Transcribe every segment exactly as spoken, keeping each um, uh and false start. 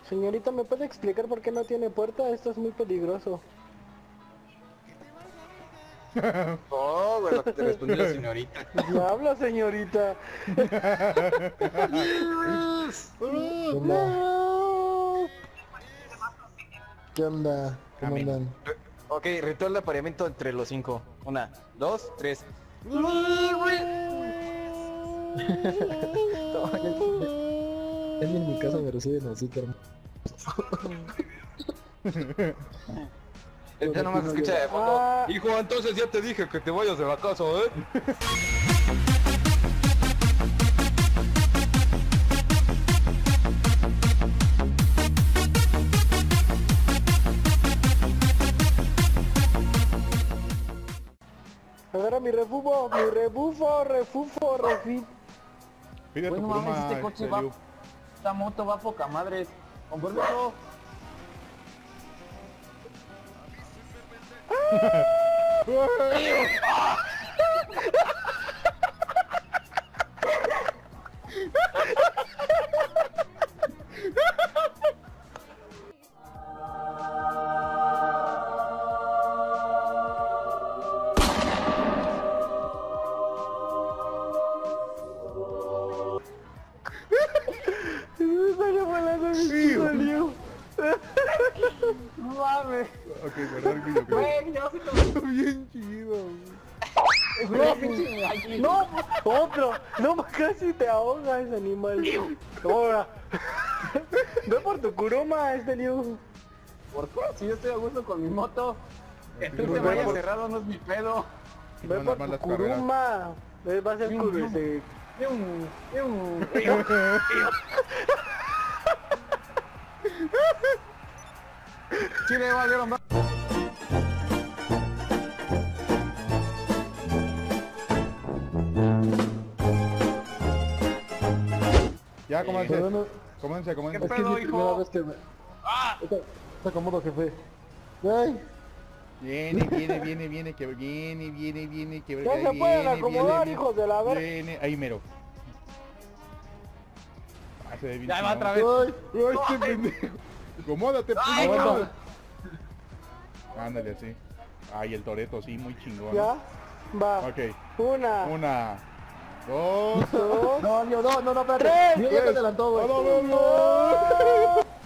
Señorita, ¿me puede explicar por qué no tiene puerta? Esto es muy peligroso. Oh, güey, lo que te respondió la señorita. Diablo, señorita. ¿Qué onda? ¿Qué onda? ¿Cómo Amén. andan? Ok, ritual de apareamiento entre los cinco. Una, dos, tres. Es en mi casa me reciben así, que Ya nomás se escucha de fondo. Ah. Hijo, entonces ya te dije que te vayas de la casa, ¿eh? Agarra mi refufo, mi rebufo, refufo, refit. Pide tu Bueno, mames, broma, este coche va... Eliu. Esta moto va poca madre. Con permiso. Me salió volando mi salió. No mames. Ok, perdón, que yo creo. Güey, ya se lo... Bien chido. Güey, No, otro. No, casi te ahogas, animal. Ahora. Ve por tu Kuruma, este Liu. ¿por qué? Si yo estoy a gusto con mi moto. Que tú Pues te ve vayas por- cerrado no es mi pedo. Ve Van por las tu malas carreras. Kuruma. Ve, va a ser Yum, Kuru yum. ese. Yum, yum. Sí le valieron más. Ya, comanse. Pero no- Comanse, ¿Qué comanse. Es que pedo, es la primera hijo? vez que me... ¡Ah! Está, está cómodo, jefe. Ay, Viene, viene, viene, viene, que viene, viene, viene, que ya se pueden acomodar, hijos de la verga. Viene, ahí mero. Ah, se ve bien Ya va chingón. otra vez. Ay, Ay, este pendejo. Acomódate, Ay, puto. cabrón. Ándale, así. Ay, el Toreto, sí, muy chingón. ya. Va. Ok. Una. Una. Dos. Dos. No, Leo, no, no, no, espérate. Tres. Leo ya te adelantó, güey. No, no, no, no.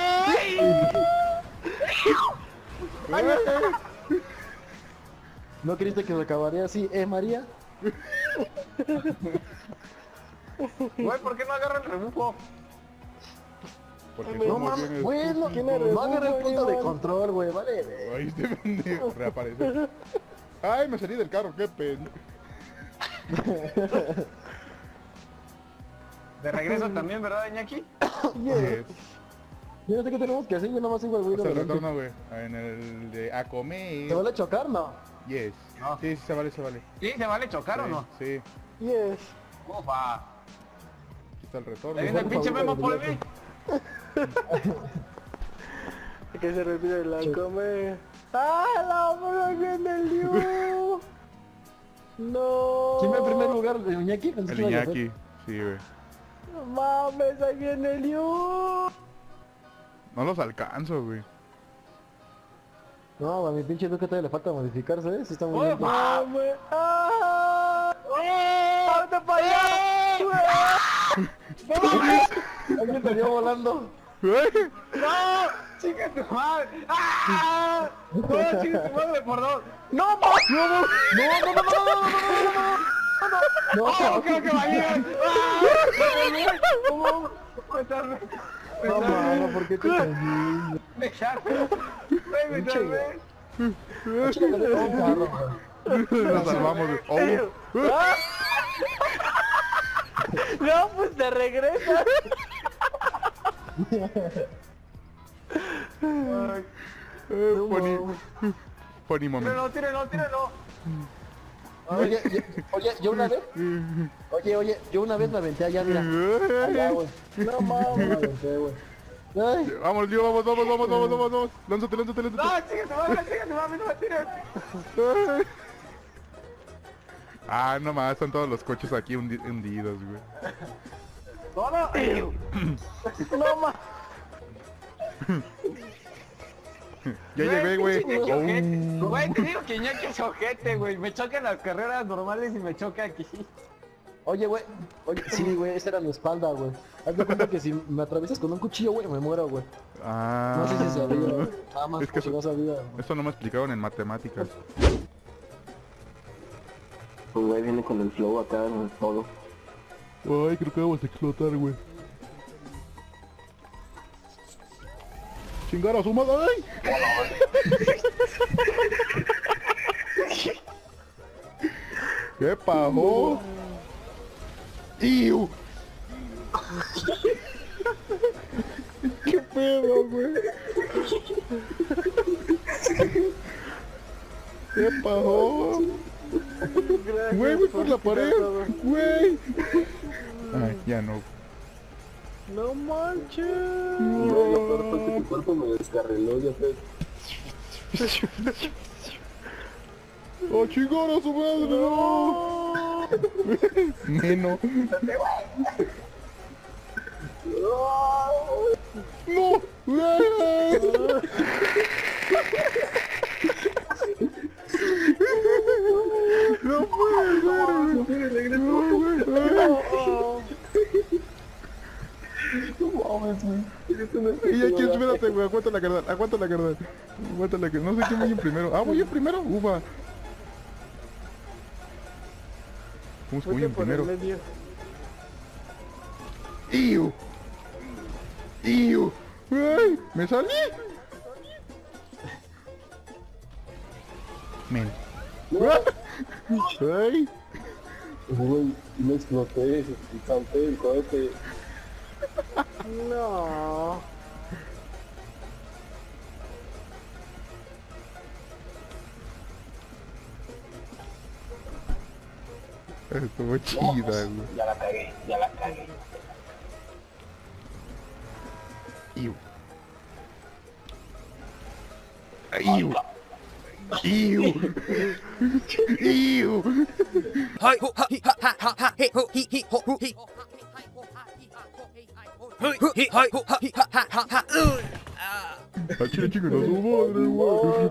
¿No creíste que se acabaría así, eh, María? Güey, ¿por qué no agarra el rebufo? Porque No somos mames, bien bueno, estúpidos. ¿quién es No agarra el punto de Iván? control, güey, vale. ve. Ay, este pendejo reaparece. Ay, me salí del carro, qué pendejo. De regreso también, ¿verdad, Iñaki? Yes. Yo no sé qué tenemos que hacer, yo nomás sigo el güey de Hasta el adelante. retorno, güey. En el de a comer. ¿Te vale chocar? No. Yes. No. Sí, sí, se vale, se vale. Sí, ¿se vale chocar o no? Sí, sí. Yes. Ufa. Aquí está el retorno. ¿Le viene el pinche favor, memo por favor. mí? Que se repite la come. ¡Ah, la bola viene el Liu! No. ¿Quién va en primer lugar, el Iñaki? Pensé El que iba a Iñaki. Sí, güey. No mames, ahí viene el Liu. No los alcanzo, güey. No, a mi pinche Duque todavía le falta modificarse, ¿eh? Si está muy Uy, lento. va. Mames. ¡Ah! ¡Vete para allá! Alguien te dio volando. ¡No! ¡Chica tu madre! ¡Ah! ¡No, chica tu madre por dos! ¡No, ma! ¡No, no! ¡No, no, no, no, no, no, no, no! ¡Oh, creo que va bien! ¡Ah! ¿Cómo? No, mano, ¿por qué te caí? ¡Me salvé! ¡Me salvé! Nos salvamos, güey. Oh. ¡Ah! No, pues te regresas. Eh, No, Pony. mames. Pony moment. ¡Tírenlo, tírenlo, tírenlo! Oye, yo- oye, yo una vez, oye, oye, yo una vez me aventé allá, mira, allá, güey. No mames, me aventé, güey. Ay, Vamos, tío, vamos, vamos, vamos, vamos, vamos, vamos. Lánzate, lánzate, lánzate. ¡No, chica tu madre, chica tu madre, no me tires! Ay. Ah, no más, están todos los coches aquí hundi- hundidos, güey. ¡No, no! no mames. Ya llegué, güey. Iñaki ojete. Oh. Güey, te digo que Iñaki es ojete, güey. Me chocan las carreras normales y me choca aquí. Oye, güey. Oye, sí, güey, esa era mi espalda, güey. Haz de cuenta que si me atraviesas con un cuchillo, güey, me muero, güey. Ah. No sé si sabía. Nada más Es que si eso- no sabía, güey. Eso no me explicaron en matemáticas. Pues güey, viene con el flow acá en todo. Ay, creo que vamos a explotar, güey. Chingar a su madre. ¡Ay! ¿Qué pasó? ¡Iu! ¿Qué pedo, güey? ¿Qué pasó? Güey, voy por la pared. Güey. Ay, ya no. No manches. No, lo peor fue que tu cuerpo me descarriló, ya sabes. ¡Oh, chingar a su madre! ¡No! Neno. ¡No! ¡No puede ser! ¡No, güey! Y aquí, espérate, güey, aguanta la carnal, aguanta la carnal. Aguanta la carnal, no sé quién voy en primero. Ah, voy yo primero, uva. ¿Cómo es que voy en primero? ¡Iu! ¡Iu! ¡Ay! ¡Me salí! Men. ¡Ay! Güey, me exploté y salté el cohete. No. Estuvo chida, güey. Ya la cagué, ya la cagué. Iu. Iu. Iu. Iu. Hi ho ha hi ha ha ha ha hey ho hi hi ho hu hi Hi ho hi hi ho ha hi ha ha ha ha A chile chico, no su madre, güey.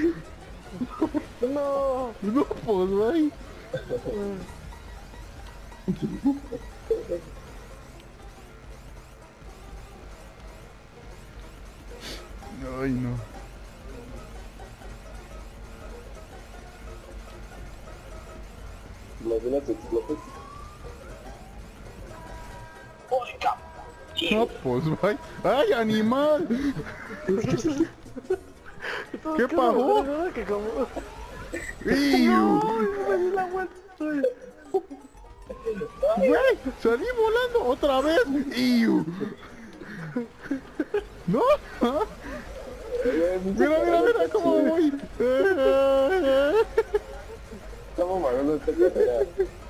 No. No, pues, güey. Ay, no. Imagínate, explotes. No, pues, güey. ¡Ay, animal! ¿Qué pasó? Que como... ¡Iu! ¡Güey! ¡Salí volando otra vez! ¡Iu! ¿No? ¿Ah? Mira, mira, mira cómo voy. Estamos mandando esta carrera.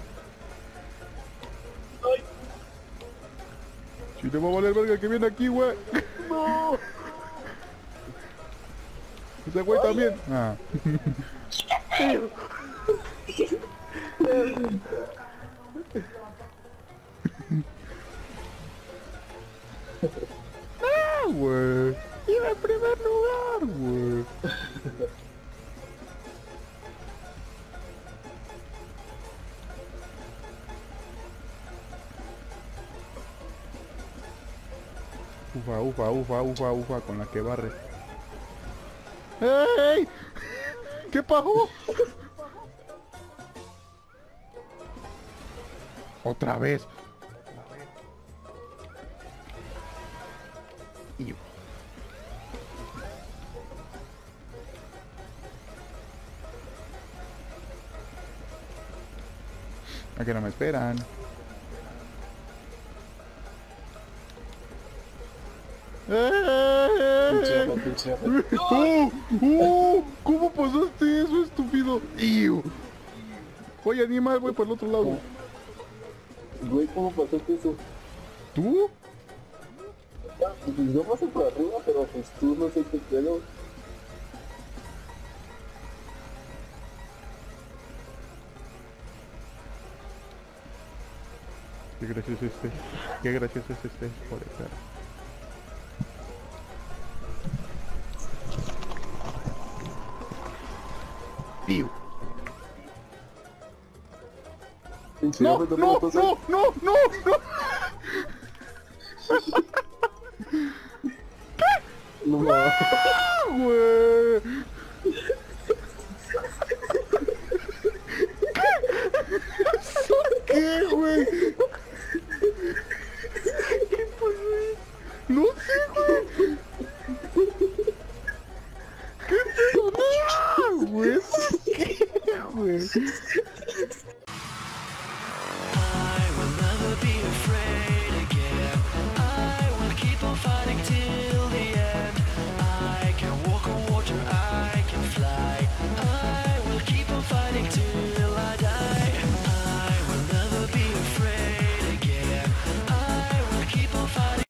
Si te va a valer verga que viene aquí, güey. No. Ese güey también. Ah. Ah, güey. Iba en primer lugar, güey. Ufa, ufa, ufa, ufa, ufa, con la que barre. ¡Ey! ¿Qué pasó? Otra vez. Y... ¿A que no me esperan? Pinche rato, pinche rato. ¡Oh! ¡Oh! ¿Cómo pasaste eso, estúpido? ¡Iu! Oye, animal, voy por el otro lado. Güey, ¿cómo pasaste eso? ¿Tú? Ah, pues yo pasé por arriba, pero pues tú no sé qué pedo. Qué gracioso este. Qué gracioso es este. Joder, cara. pinche No, gafe, no, tampoco tú no, no, no, no. No mames. Güey. ¿Qué, güey? ¿Qué pasó? No sé, güey.